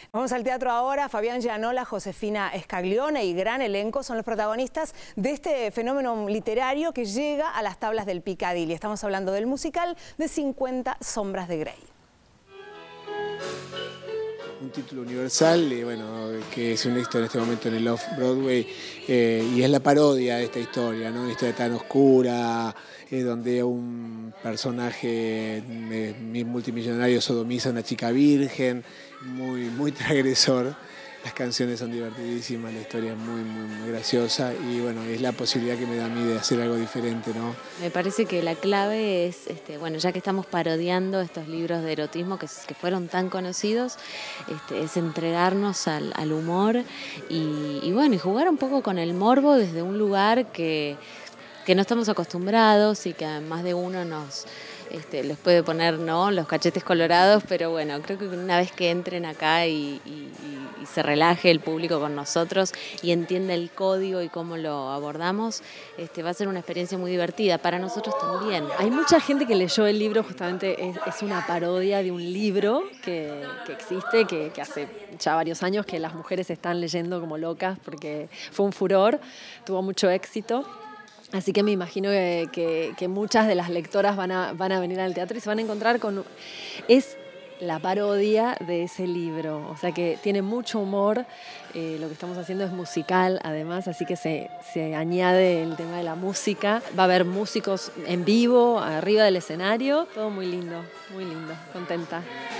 Vamos al teatro ahora. Fabián Gianola, Josefina Scaglione y gran elenco son los protagonistas de este fenómeno literario que llega a las tablas del Piccadilly. Estamos hablando del musical de 50 sombras de Grey. Un título universal, bueno, que es un éxito en este momento en el Off-Broadway, y es la parodia de esta historia, ¿no? Una historia tan oscura, donde un personaje multimillonario sodomiza a una chica virgen, muy transgresor. Las canciones son divertidísimas, la historia es muy graciosa y bueno, es la posibilidad que me da a mí de hacer algo diferente, ¿no? Me parece que la clave es, bueno, ya que estamos parodiando estos libros de erotismo que fueron tan conocidos, es entregarnos al humor y bueno, y jugar un poco con el morbo desde un lugar que no estamos acostumbrados y que a más de uno les puede poner, ¿no?, los cachetes colorados, pero bueno, creo que una vez que entren acá y se relaje el público con nosotros y entienda el código y cómo lo abordamos, va a ser una experiencia muy divertida, para nosotros también. Hay mucha gente que leyó el libro, justamente es una parodia de un libro que existe, que hace ya varios años que las mujeres están leyendo como locas porque fue un furor, tuvo mucho éxito. Así que me imagino que muchas de las lectoras van a venir al teatro y se van a encontrar con... Es la parodia de ese libro, o sea que tiene mucho humor, lo que estamos haciendo es musical además, así que se añade el tema de la música. Va a haber músicos en vivo, arriba del escenario, todo muy lindo, contenta.